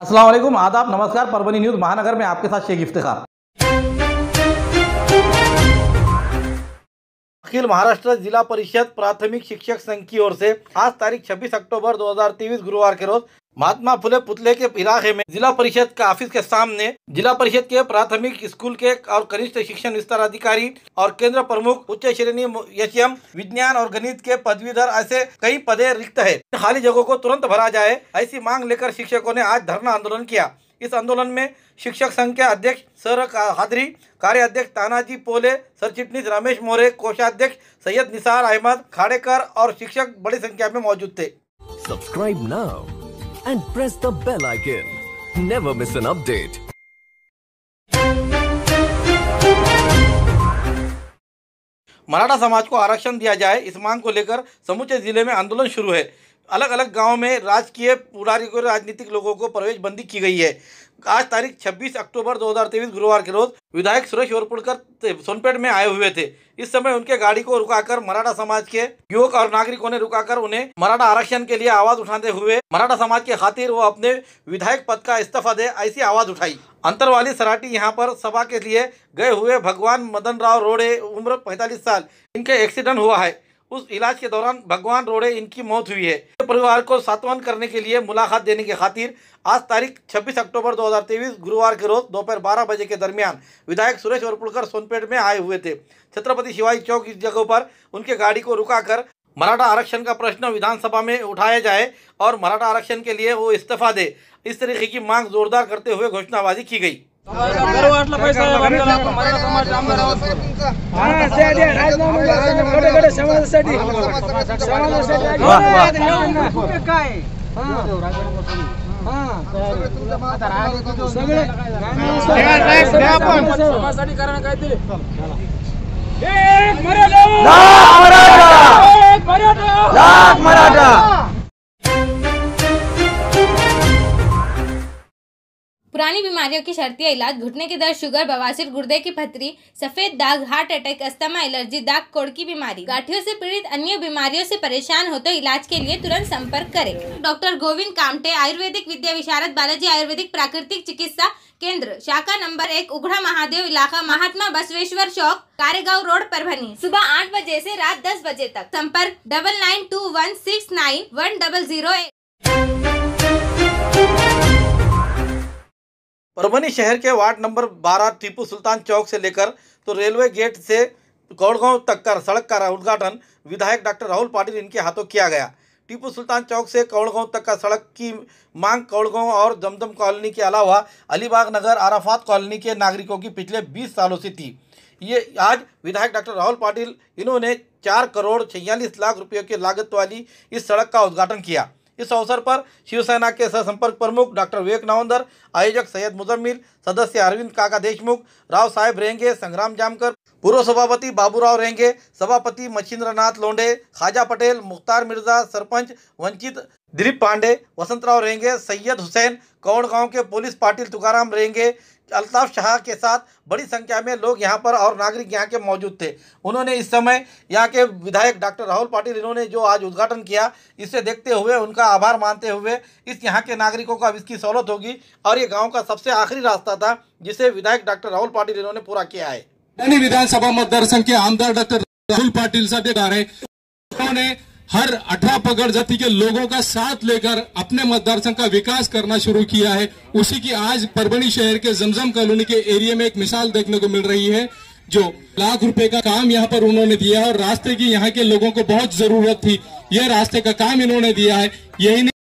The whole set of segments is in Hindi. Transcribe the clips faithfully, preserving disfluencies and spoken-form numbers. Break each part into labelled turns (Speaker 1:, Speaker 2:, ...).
Speaker 1: अस्सलाम वालेकुम, आदाब, नमस्कार। परभनी न्यूज महानगर में आपके साथ शेख इफ्तिखार। अखिल महाराष्ट्र जिला परिषद प्राथमिक शिक्षक संघ की ओर से आज तारीख छब्बीस अक्टूबर दो हज़ार तेईस गुरुवार के रोज महात्मा फुले पुतले के इलाके में जिला परिषद का ऑफिस के सामने जिला परिषद के प्राथमिक स्कूल के और कनिष्ठ शिक्षण विस्तार अधिकारी और केंद्र प्रमुख उच्च श्रेणी एचएम विज्ञान और गणित के पदवीधर ऐसे कई पदे रिक्त है। खाली जगहों को तुरंत भरा जाए ऐसी मांग लेकर शिक्षकों ने आज धरना आंदोलन किया। इस आंदोलन में शिक्षक संघ के अध्यक्ष सर हादरी, कार्य अध्यक्ष तानाजी पोले, सर चिटनीस रमेश मोरे, कोषाध्यक्ष सैयद निसार अहमद खाड़ेकर और शिक्षक बड़ी संख्या में मौजूद थे।
Speaker 2: Subscribe now and press the bell icon. Never miss an update.
Speaker 1: Maratha समाज को आरक्षण दिया जाए, इस मांग को लेकर समूचे जिले में आंदोलन शुरू है। अलग अलग गांव में राजकीय पुरारिकों राजनीतिक लोगों को प्रवेश बंदी की गई है। आज तारीख छब्बीस अक्टूबर दो हज़ार तेईस गुरुवार के रोज विधायक सुरेश ओरपुड़कर सोनपेट में आए हुए थे। इस समय उनके गाड़ी को रुकाकर मराठा समाज के युवक और नागरिकों ने रुकाकर उन्हें मराठा आरक्षण के लिए आवाज उठाते हुए मराठा समाज के खातिर वो अपने विधायक पद का इस्तीफा दे ऐसी आवाज उठाई। अंतरवाली सराठी यहाँ पर सभा के लिए गए हुए भगवान मदन राव रोड़े, उम्र पैंतालीस साल, इनके एक्सीडेंट हुआ है। उस इलाज के दौरान भगवान रोड़े इनकी मौत हुई है। परिवार को सांत्वन करने के लिए मुलाकात देने की खातिर आज तारीख छब्बीस अक्टूबर दो हज़ार तेईस गुरुवार के रोज दोपहर बारह बजे के दरमियान विधायक सुरेश ओरपुड़कर सोनपेट में आए हुए थे। छत्रपति शिवाजी चौक इस जगह पर उनके गाड़ी को रुकाकर मराठा आरक्षण का प्रश्न विधानसभा में उठाया जाए और मराठा आरक्षण के लिए वो इस्तीफा दे, इस तरीके की मांग जोरदार करते हुए घोषणाबाजी की गई।
Speaker 3: पुरानी बीमारियों की शर्तिया इलाज, घुटने के दर्द, शुगर, बवासीर, गुर्दे की पथरी, सफेद दाग, हार्ट अटैक, अस्थमा, एलर्जी, दाग कोड़ की बीमारी, गांठियों से पीड़ित अन्य बीमारियों से परेशान हो तो इलाज के लिए तुरंत संपर्क करें। डॉक्टर गोविंद कामटे, आयुर्वेदिक विद्या विशारद, बालाजी आयुर्वेदिक प्राकृतिक चिकित्सा केंद्र, शाखा नंबर एक, उघड़ा महादेव इलाका, महात्मा बसवेश्वर चौक, कारेगांव रोड, परभनी। सुबह आठ बजे से रात दस बजे तक। संपर्क double nine two one six nine one double zero eight.
Speaker 1: Parbhani शहर के वार्ड नंबर बारह टीपू सुल्तान चौक से लेकर तो रेलवे गेट से कौड़गांव तक का सड़क का उद्घाटन विधायक डॉक्टर राहुल पाटिल इनके हाथों किया गया। टीपू सुल्तान चौक से कौड़गांव तक का सड़क की मांग कौड़गांव और जमजम कॉलोनी के अलावा अलीबाग नगर, आराफात कॉलोनी के नागरिकों की पिछले बीस सालों से थी। ये आज विधायक डॉक्टर राहुल पाटिल इन्होंने चार करोड़ छियालीस लाख रुपये की लागत वाली इस सड़क का उद्घाटन किया। इस अवसर पर शिवसेना के सह संपर्क प्रमुख डॉक्टर विवेक नावंदर, आयोजक सैयद मुजम्मिल, सदस्य अरविंद काका देशमुख, राव साहेब रेंगे, संग्राम जामकर, पूर्व सभापति बाबूराव रेंगे, सभापति मच्छिंद्रनाथ लोंढे, खाजा पटेल, मुख्तार मिर्जा, सरपंच वंचित दिलीप पांडे, वसंतराव रेंगे, सैयद हुसैन, कौड़गांव के पुलिस पाटिल तुकाराम रेंगे, अल्ताफ शाह के साथ बड़ी संख्या में लोग यहाँ पर और नागरिक यहाँ के मौजूद थे। उन्होंने इस समय यहाँ के विधायक डॉक्टर राहुल पाटिल इन्होंने जो आज उद्घाटन किया, इसे देखते हुए उनका आभार मानते हुए इस यहाँ के नागरिकों का इसकी सहूलत होगी और ये गांव का सबसे आखिरी रास्ता था जिसे विधायक डॉक्टर राहुल पाटिल इन्होंने पूरा किया है।
Speaker 4: विधानसभा मतदारसंघ के आमदार डॉक्टर राहुल पाटिल साहब उन्होंने हर अठारह पगड़ जाति के लोगों का साथ लेकर अपने मतदारसंघ का विकास करना शुरू किया है। उसी की आज परभनी शहर के जमजम कॉलोनी के एरिया में एक मिसाल देखने को मिल रही है, जो लाख रुपए का काम यहाँ पर उन्होंने दिया है और रास्ते की यहाँ के लोगों को बहुत जरूरत थी, यह रास्ते का काम इन्होंने दिया है। यही नहीं,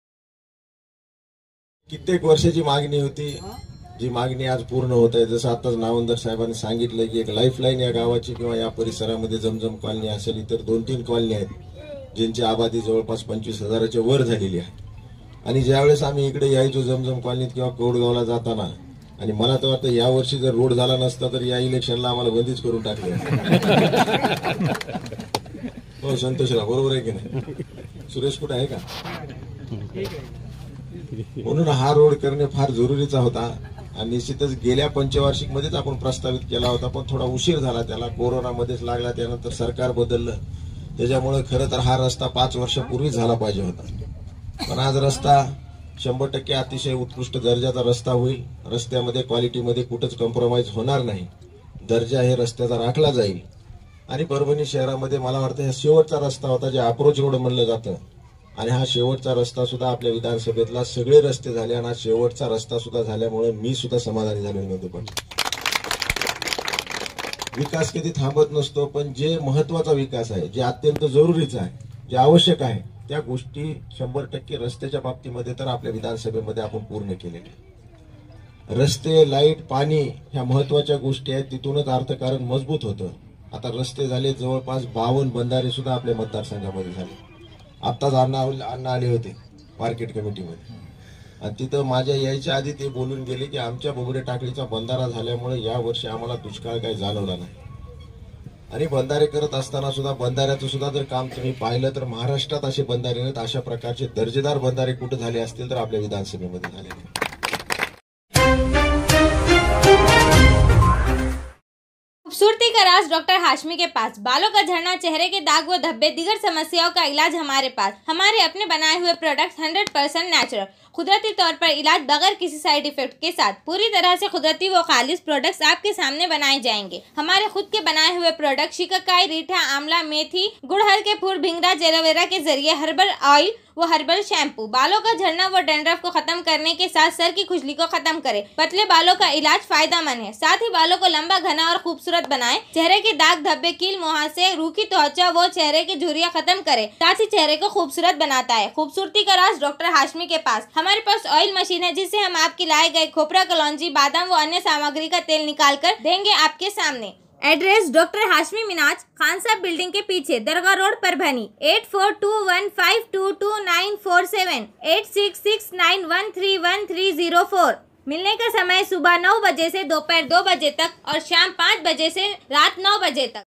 Speaker 5: कित्येक वर्षाची मागणी होती, जी मागणी आज पूर्ण होत आहे। जसं आताच नावंदर साहेबांनी सांगितलं की एक लाईफलाईन या गावाची किंवा या परिसरामध्ये जमजम कॉलनी असेल, इतर दोन तीन कॉलनी आहेत ज्यांची आबादी जवळपास पंचवीस हजाराच्या वर झालेली आहे। आणि ज्यावेळेस आम्ही इकडे यायचो जमजम कॉलनीत किंवा कौडगावला जाताना, आणि मला तर वाटतं या वर्षी जर रोड झाला नसता तर या इलेक्शनला आम्हाला बंदीच करून टाकले। हो संतोषराव, बरोबर आहे की नाही? सुरेश कुठे आहे का? म्हणून हा रोड करणे फार जरुरीचा होता आणि निश्चितच गेल्या पंचवार्षिक मध्येच आपण प्रस्तावित केला होता, पण थोडा उशीर झाला, त्याला कोरोना मध्येच लागला, त्यानंतर सरकार बदललं, त्याच्यामुळे खरं तर हा रस्ता पाच वर्षापूर्वी झाला पाहिजे होता। पण आज रस्ता शंभर टक्के अतिशय उत्कृष्ट दर्जाचा रस्ता होईल. रस्त्यामध्ये क्वालिटीमध्ये कुठंच कॉम्प्रोमाइज होणार नाही. दर्जा हे रस्त्याचा राखला जाईल. आणि परभणी शहरामध्ये मला वाटतं हा शेवटचा रस्ता होता जे अप्रोच रोड म्हणलं जातं, आणि हा शेवटचा रस्ता सुद्धा आपल्या विधानसभेतला सगळे रस्ते झाले आणि हा शेवटचा रस्ता सुद्धा झाल्यामुळे मी सुद्धा समाधानी झालो नव्हतो. पण विकास कधी थांबत नसतो, पण जे महत्वाचा विकास आहे, जे अत्यंत जरुरीचा आहे, जे आवश्यक आहे, त्या गोष्टी शंभर टक्के रस्त्याच्या बाबतीमध्ये तर आपल्या विधानसभेमध्ये आपण पूर्ण केलेले. रस्ते, लाईट, पाणी ह्या महत्वाच्या गोष्टी आहेत. तिथूनच अर्थकारण मजबूत होतं. आता रस्ते झाले जवळपास बावन्न बंधारे सुद्धा आपल्या मतदारसंघामध्ये झाले. आत्ताच अण्णा अण्णा आले होते मार्केट कमिटीमध्ये, आणि तिथं माझ्या यायच्या आधी ते बोलून गेले की आमच्या बोगडे टाकळीचा बंधारा झाल्यामुळे या वर्षी आम्हाला दुष्काळ काही जाणवला नाही. आणि बंधारे करत असताना सुद्धा बंधाऱ्याचं सुद्धा जर काम तुम्ही पाहिलं तर महाराष्ट्रात असे बंधारे नाहीत. अशा प्रकारचे दर्जेदार बंधारे कुठे झाले असतील तर आपल्या विधानसभेमध्ये झाले.
Speaker 3: खूबसूरती का राज डॉक्टर हाशमी के पास, बालों का झड़ना, चेहरे के दाग व धब्बे, दीगर समस्याओं का इलाज हमारे पास. हमारे अपने बनाए हुए प्रोडक्ट्स हंड्रेड परसेंट नेचुरल, कुदरती तौर पर इलाज बगैर किसी साइड इफेक्ट के साथ. पूरी तरह से कुदरती व खालिश प्रोडक्ट्स आपके सामने बनाए जाएंगे. हमारे खुद के बनाए हुए प्रोडक्ट शिकाकाई, रीठा, आंवला, मेथी, गुड़हल के फूल, भिंगराज, एलोवेरा के जरिए हर्बल ऑयल वो हर्बल शैम्पू बालों का झड़ना व डैंड्रफ को खत्म करने के साथ सर की खुजली को खत्म करे. पतले बालों का इलाज फायदेमंद है. साथ ही बालों को लंबा, घना और खूबसूरत बनाए. चेहरे के दाग धब्बे, कील, मुहासे, रूखी त्वचा वो चेहरे की झुर्रियां खत्म करे. साथ ही चेहरे को खूबसूरत बनाता है. खूबसूरती का राज डॉक्टर हाशमी के पास. हमारे पास ऑयल मशीन है जिससे हम आपके लाए गए खोपरा, कलौंजी, बादाम व अन्य सामग्री का तेल निकाल कर देंगे आपके सामने. Address doctor Hashmi Minaj, Khan Sahab building के पीछे, Dargah road, Parbhani. Eight four two one five two two nine four seven, eight six six nine one three one three zero four. मिलने का समय सुबह नौ बजे से दोपहर दो बजे तक और शाम पाँच बजे से रात नौ बजे तक.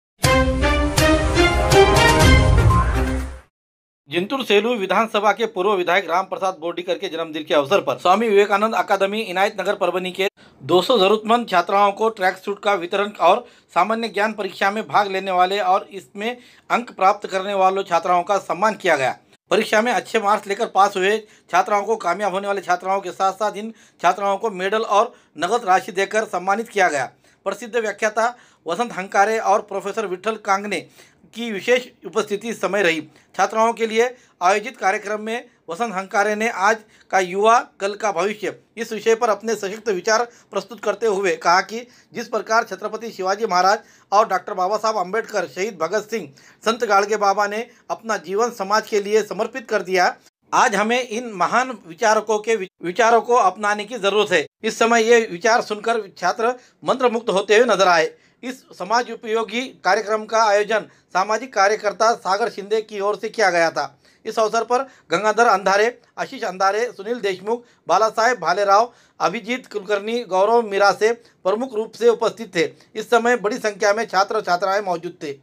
Speaker 1: जिंतूर सेलू विधानसभा के पूर्व विधायक राम प्रसाद बोर्डीकर के जन्मदिन के अवसर पर स्वामी विवेकानंद अकादमी इनायत नगर परभनी के दो सौ जरूरतमंद छात्राओं को ट्रैक सूट का वितरण और सामान्य ज्ञान परीक्षा में भाग लेने वाले और इसमें अंक प्राप्त करने वालों छात्राओं का सम्मान किया गया. परीक्षा में अच्छे मार्क्स लेकर पास हुए छात्राओं को कामयाब होने वाले छात्राओं के साथ साथ इन छात्राओं को मेडल और नगद राशि देकर सम्मानित किया गया. प्रसिद्ध व्याख्याता वसंत हंकारे और प्रोफेसर विठल कांगने की विशेष उपस्थिति इस समय रही. छात्राओं के लिए आयोजित कार्यक्रम में वसंत हंकारे ने आज का युवा कल का भविष्य इस विषय पर अपने सशक्त विचार प्रस्तुत करते हुए कहा कि जिस प्रकार छत्रपति शिवाजी महाराज और डॉक्टर बाबा साहब अम्बेडकर, शहीद भगत सिंह, संत गाड़गे बाबा ने अपना जीवन समाज के लिए समर्पित कर दिया, आज हमें इन महान विचारकों के विचारों को अपनाने की जरूरत है. इस समय ये विचार सुनकर छात्र मंत्रमुग्ध होते हुए नजर आए. इस समाज उपयोगी कार्यक्रम का आयोजन सामाजिक कार्यकर्ता सागर शिंदे की ओर से किया गया था. इस अवसर पर गंगाधर अंधारे, आशीष अंधारे, सुनील देशमुख, बाला साहेब भालेराव, अभिजीत कुलकर्णी, गौरव मिरासे प्रमुख रूप से उपस्थित थे. इस समय बड़ी संख्या में छात्र छात्राएं मौजूद थे.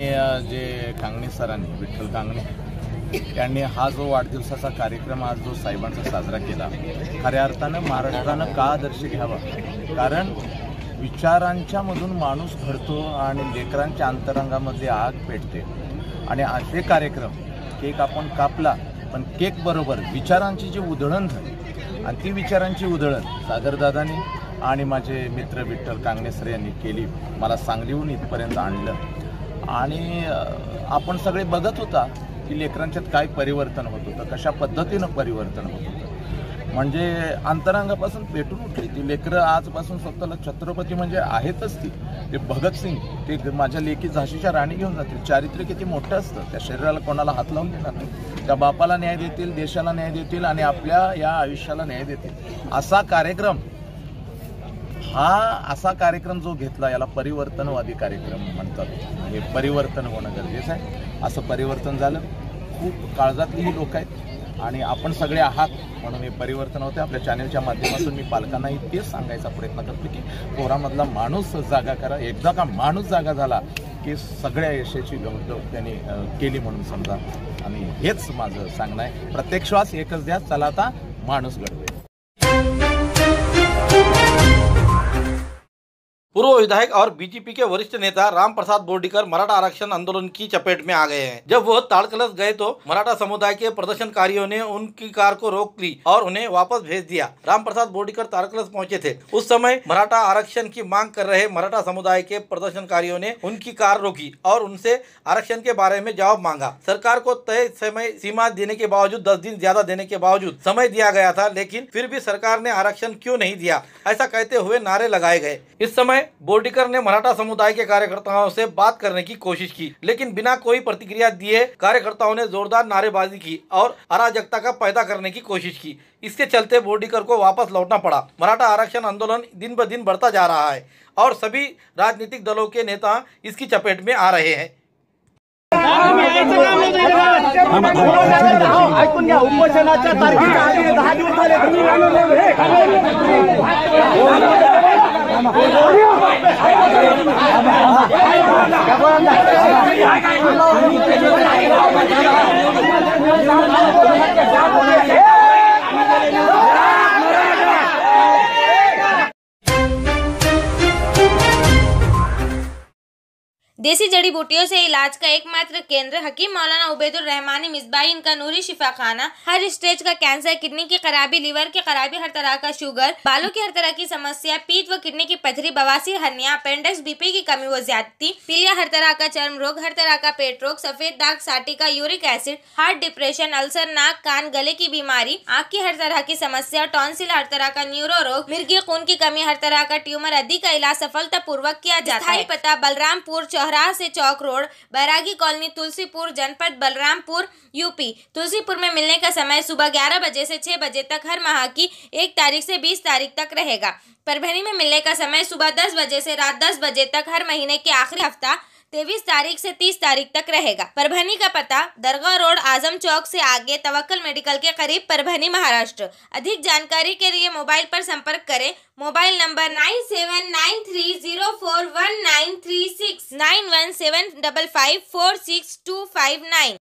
Speaker 6: जे कांगणे सरांनी, विठ्ठल कांगणे यांनी हा जो वाढदिवसाचा कार्यक्रम आज जो साहेबांचा साजरा केला, खऱ्या अर्थानं महाराष्ट्रानं का आदर्श घ्यावा. कारण विचारांच्या मधून माणूस घडतो आणि लेकरांच्या अंतरंगामध्ये आग पेटते. आणि असे कार्यक्रम केक आपण कापला, पण केक बरोबर विचारांची जी उधळण झाली आणि ती विचारांची उधळण सागरदादांनी आणि माझे मित्र विठ्ठल कांगणे सर यांनी केली. मला सांगलीहून इथपर्यंत आणलं. आणि आपण सगळे बघत होता की लेकरांच्यात काय परिवर्तन होत होतं, कशा पद्धतीनं परिवर्तन होत होतं. म्हणजे अंतरंगापासून पेटून उठली ती लेकरं. आजपासून स्वतःला छत्रपती म्हणजे आहेतच ती. ते भगतसिंग, ते माझ्या लेकी झाशीच्या राणी घेऊन जातील. चारित्र्य किती मोठं असतं. त्या शरीराला कोणाला हात लावून देणार नाही. त्या बापाला न्याय देतील, देशाला न्याय देतील आणि आपल्या या आयुष्याला न्याय देतील. असा कार्यक्रम हा असा कार्यक्रम जो घेतला याला परिवर्तनवादी कार्यक्रम म्हणतात. हे परिवर्तन होणं गरजेचं आहे. असं परिवर्तन झालं. खूप काळजातली ही लोक आहेत आणि आपण सगळे आहात म्हणून हे परिवर्तन होते. आपल्या चॅनलच्या माध्यमातून मी पालकांनाही तेच सांगायचा प्रयत्न करतो की पोरामधला माणूस जागा करा. एकदा का माणूस जागा झाला की सगळ्या यशाची गवत त्यांनी केली म्हणून समजा. आणि हेच माझं सांगणं आहे. प्रत्येक श्वास एकच द्या, चला आता माणूस घडवे.
Speaker 1: पूर्व विधायक और बीजेपी के वरिष्ठ नेता राम प्रसाद बोर्डीकर मराठा आरक्षण आंदोलन की चपेट में आ गए हैं। जब वो ताड़कलश गए तो मराठा समुदाय के प्रदर्शनकारियों ने उनकी कार को रोक ली और उन्हें वापस भेज दिया। राम प्रसाद बोर्डीकर ताड़कलश पहुंचे थे। उस समय मराठा आरक्षण की मांग कर रहे मराठा समुदाय के प्रदर्शनकारियों ने उनकी कार रोकी और उनसे आरक्षण के बारे में जवाब मांगा। सरकार को तय समय सीमा देने के बावजूद दस दिन ज्यादा देने के बावजूद समय दिया गया था, लेकिन फिर भी सरकार ने आरक्षण क्यों नहीं दिया, ऐसा कहते हुए नारे लगाए गए। इस समय बोर्डीकर ने मराठा समुदाय के कार्यकर्ताओं से बात करने की कोशिश की, लेकिन बिना कोई प्रतिक्रिया दिए कार्यकर्ताओं ने जोरदार नारेबाजी की और अराजकता का पैदा करने की कोशिश की। इसके चलते बोर्डीकर को वापस लौटना पड़ा। मराठा आरक्षण आंदोलन दिन ब दिन बढ़ता जा रहा है और सभी राजनीतिक दलों के नेता इसकी चपेट में आ रहे हैं।
Speaker 7: ऐकून घ्या, उपोषणाच्या तारखेच्या आधी दहा दिवस झाले।
Speaker 3: देसी जड़ी बूटियों से इलाज का एकमात्र केंद्र हकीम मौलाना उबैदुर रहमानी मिसबाही इनका नूरी शिफा खाना। हर स्टेज का कैंसर, किडनी की खराबी, लीवर की खराबी, हर तरह का शुगर, बालों की हर तरह की समस्या, पीत व किडनी की पथरी, बवासीर, हर्निया, अपेंडिक्स, बीपी की कमी व ज्यादती, पीलिया, हर तरह का चर्म रोग, हर तरह का पेट रोग, सफेद दाग, sciatica, uric acid, heart, depression, ulcer, नाक, कान, गले की बीमारी, आँख की हर तरह की समस्या, टॉन्सिल, हर तरह का न्यूरो रोग, मिर्गी खून की कमी, हर तरह का ट्यूमर आदि का इलाज सफलता पूर्वक किया जाता है। पता बलरामपुर चौराहा से चौक रोड, बैरागी कॉलोनी, तुलसीपुर, जनपद बलरामपुर, यूपी। तुलसीपुर में मिलने का समय सुबह ग्यारह बजे से छह बजे तक हर माह की एक तारीख से बीस तारीख तक रहेगा। परभनी में मिलने का समय सुबह दस बजे से रात दस बजे तक हर महीने के आखिरी हफ्ता तेईस तारीख से तीस तारीख तक रहेगा। परभनी का पता दरगाह रोड, आजम चौक से आगे, तवक्कल मेडिकल के करीब, परभनी, महाराष्ट्र। अधिक जानकारी के लिए मोबाइल पर संपर्क करें। Mobile number nine seven nine three zero four one nine three six, nine one seven double five four six two five nine.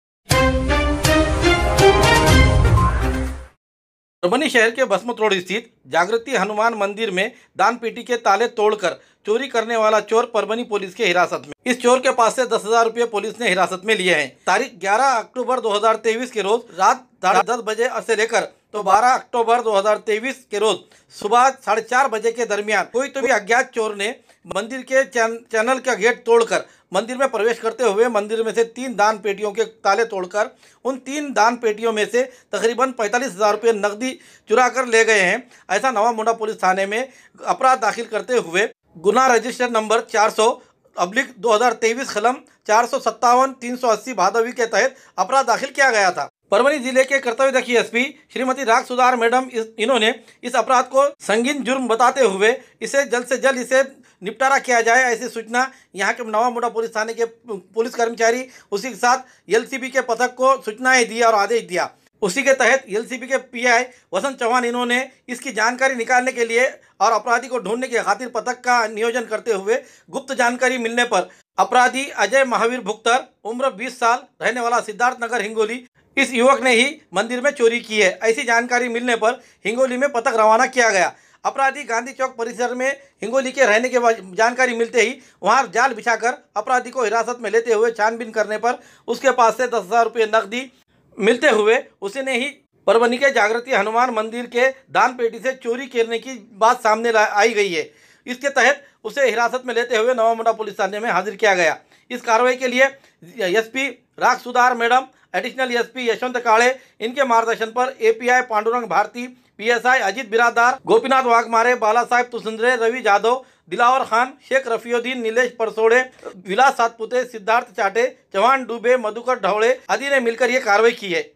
Speaker 1: Parbhani शहर के बसमत रोड स्थित जागृति हनुमान मंदिर में दान पेटी के ताले तोड़कर चोरी करने वाला चोर परभनी पुलिस के हिरासत में। इस चोर के पास से दस हजार रुपये पुलिस ने हिरासत में लिए हैं। तारीख ग्यारह अक्टूबर दो हजार तेईस के रोज रात साढ़े दस बजे से लेकर तो बारह अक्टूबर दो हजार तेईस के रोज सुबह साढ़े चार बजे के दरमियान कोई तो भी अज्ञात चोर ने मंदिर के चैन, चैनल का गेट तोड़कर मंदिर में प्रवेश करते हुए मंदिर में से तीन दान पेटियों के ताले तोड़कर उन तीन दान पेटियों में से तकरीबन पैंतालीस हजार रुपये नकदी चुरा कर ले गए हैं। ऐसा नवा मुंडा पुलिस थाने में अपराध दाखिल करते हुए गुना रजिस्टर नंबर चार सौ अब्लिक दो हजार तेईस कलम चार सौ सत्तावन तीन सौ अस्सी भादवी के तहत अपराध दाखिल किया गया था। परभनी जिले के कर्तव्यदक्ष एसपी श्रीमती राग सुधार मैडम इस, इन्होंने इस अपराध को संगीन जुर्म बताते हुए इसे जल्द से जल्द इसे निपटारा किया जाए, ऐसी सूचना यहाँ के नवा मुंडा पुलिस थाने के पुलिस कर्मचारी उसी के साथ एलसीबी के पथक को सूचनाएं दी और आदेश दिया। उसी के तहत एलसीबी के पीआई वसंत चौहान इन्होंने इसकी जानकारी निकालने के लिए और अपराधी को ढूंढने के खातिर पथक का नियोजन करते हुए गुप्त जानकारी मिलने पर अपराधी अजय महावीर भुक्तर उम्र बीस साल रहने वाला सिद्धार्थ नगर हिंगोली, इस युवक ने ही मंदिर में चोरी की है। ऐसी जानकारी मिलने पर हिंगोली में पथक रवाना किया गया। अपराधी गांधी चौक परिसर में हिंगोली के रहने के जानकारी मिलते ही वहां जाल बिछाकर अपराधी को हिरासत में लेते हुए छानबीन करने पर उसके पास से दस हजार रुपये नकदी मिलते हुए उसी ने ही परभनी के जागृति हनुमान मंदिर के दान पेटी से चोरी करने की बात सामने आई गई है। इसके तहत उसे हिरासत में लेते हुए नवा मुंडा पुलिस थाने में हाजिर किया गया। इस कार्रवाई के लिए एसपी राग सुधार madam, additional SP Yashwant Kale इनके मार्गदर्शन पर एपीआई पांडुरंग भारती, पीएसआई अजित बिरादार, गोपीनाथ वाघमारे, बाला साहेब तुसुंद्रे, रवि जाधव, दिलावर खान, शेख रफीउद्दीन, नीलेश परसोड़े, विलास सातपुते, सिद्धार्थ चाटे, चौहान डुबे, मधुकर ढवड़े आदि ने मिलकर ये कार्रवाई की है।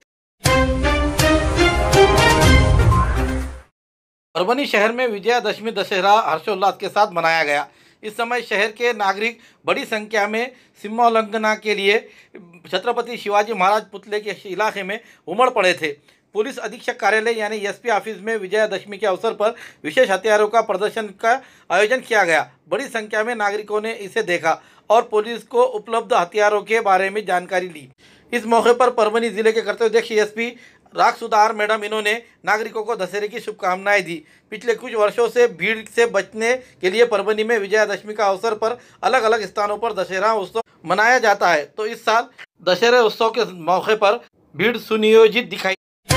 Speaker 1: परभनी शहर में विजयादशमी दशहरा हर्षोल्लास के साथ मनाया गया। इस समय शहर के नागरिक बड़ी संख्या में सीमोल्लंघना के लिए छत्रपति शिवाजी महाराज पुतले के इलाके में उमड़ पड़े थे। पुलिस अधीक्षक कार्यालय यानी एसपी ऑफिस में विजयादशमी के अवसर पर विशेष हथियारों का प्रदर्शन का आयोजन किया गया। बड़ी संख्या में नागरिकों ने इसे देखा और पुलिस को उपलब्ध हथियारों के बारे में जानकारी ली। इस मौके पर परभनी जिले के कर्तव्यदक्ष एसपी राख सुधार मैडम इन्होंने नागरिकों को दशहरे की शुभकामनाएं दी। पिछले कुछ वर्षों से भीड़ से बचने के लिए परभनी में विजयादशमी का अवसर पर अलग अलग स्थानों पर दशहरा उत्सव मनाया जाता है, तो इस साल दशहरे उत्सव के मौके पर भीड़ सुनियोजित दिखाई।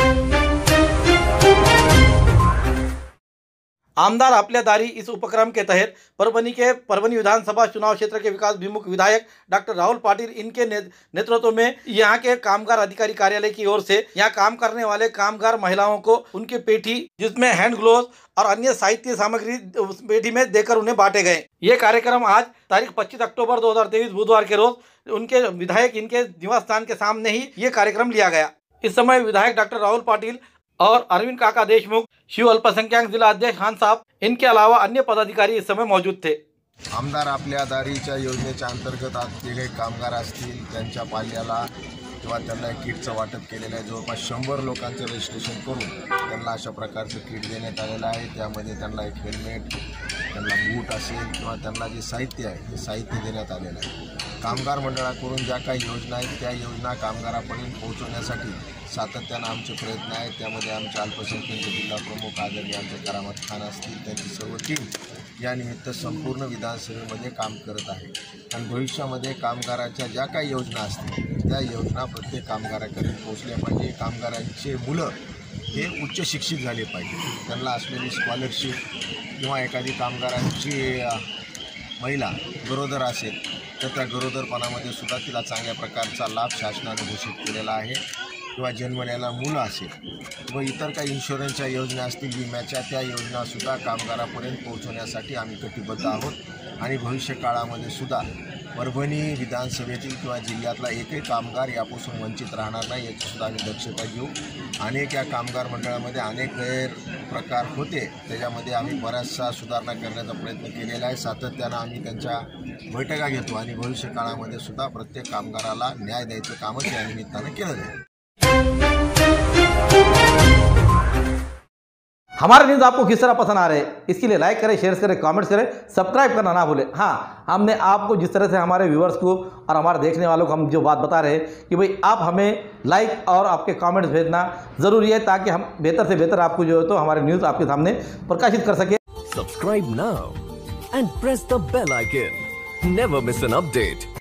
Speaker 1: आमदार आपल्या दारी इस उपक्रम के तहत परभनी के परभनी विधानसभा चुनाव क्षेत्र के विकास विमुख विधायक डॉक्टर राहुल पाटिल इनके नेतृत्व में यहाँ के कामगार अधिकारी कार्यालय की ओर से यहाँ काम करने वाले कामगार महिलाओं को उनकी पेटी जिसमें हैंड ग्लोव्स और अन्य साहित्य सामग्री उस पेटी में देकर उन्हें बांटे गए। ये कार्यक्रम आज तारीख पच्चीस अक्टूबर दो हजार तेईस बुधवार के रोज उनके विधायक इनके निवास स्थान के सामने ही ये कार्यक्रम लिया गया। इस समय विधायक डॉक्टर राहुल पाटिल और अरविंद काका देशमुख, शिव अल्पसंख्याक जिला अध्यक्ष खान साहब, इनके अलावा अन्य पदाधिकारी इस समय मौजूद थे।
Speaker 5: आमदार आपल्या दारीच्या योजनेच्या अंतर्गत आज जे काही कामगार असतील त्यांच्या पाल्याला किंवा त्यांना किटचं वाटप केलेलं आहे। जवळपास शंभर लोकांचं रजिस्ट्रेशन करून त्यांना अशा प्रकारचं किट देण्यात आलेलं आहे। त्यामध्ये त्यांना एक हेल्मेट, त्यांना बूट असेल किंवा त्यांना जे साहित्य आहे ते साहित्य देण्यात आलेलं आहे। कामगार मंडळाकडून ज्या काही योजना आहेत त्या योजना कामगारापर्यंत पोहोचवण्यासाठी सातत्यानं आमचे प्रयत्न आहेत। त्यामध्ये आमचे अल्पसंख्याक जिल्हा प्रमुख आदरणीय आमचे करामत खान असतील, त्यांची सर्व टीम या निमित्त संपूर्ण विधानसभेमध्ये काम करत आहे आणि भविष्यामध्ये कामगाराच्या ज्या काही योजना असतील त्या योजना प्रत्येक कामगाराकडे पोहोचल्या पाहिजे। कामगारांचे मुलं हे उच्च शिक्षित झाले पाहिजे, त्यांना असलेली स्कॉलरशिप किंवा एखादी कामगारांची महिला गरोदर असेल तर त्या गरोदरपणामध्ये सुद्धा तिला चांगल्या प्रकारचा लाभ शासनाने घोषित केलेला आहे किंवा जन्मलेला मुलं असेल व इतर काही इन्शुरन्सच्या योजना असतील विम्याच्या त्या योजनासुद्धा कामगारापर्यंत पोहोचवण्यासाठी आम्ही कटिबद्ध आहोत आणि भविष्य काळामध्ये सुद्धा परभणी विधानसभेतील किंवा जिल्ह्यातला एकही कामगार यापासून वंचित राहणार नाही याचीसुद्धा आम्ही दक्षता घेऊ। अनेक या कामगार मंडळामध्ये अनेक गैरप्रकार होते, त्याच्यामध्ये आम्ही बऱ्याचशा सुधारणा करण्याचा प्रयत्न केलेला आहे। सातत्यानं आम्ही त्यांच्या बैठका घेतो आणि भविष्य काळामध्ये सुद्धा प्रत्येक कामगाराला न्याय द्यायचं कामच या निमित्तानं केलं जाईल।
Speaker 1: हमारे न्यूज़ आपको किस तरह पसंद आ रहे हैं, इसके लिए लाइक करें, शेयर करें, कमेंट्स करें, सब्सक्राइब करना ना भूलें। हाँ, हमने आपको जिस तरह से हमारे व्यूअर्स को और हमारे देखने वालों को हम जो बात बता रहे हैं कि भाई आप हमें लाइक और आपके कमेंट्स भेजना ज़रूरी है ताकि हम बेहतर से बेहतर आपको जो है तो हमारे न्यूज़ आपके सामने प्रकाशित कर सकें।
Speaker 2: Subscribe now and press the bell icon. Never miss an update.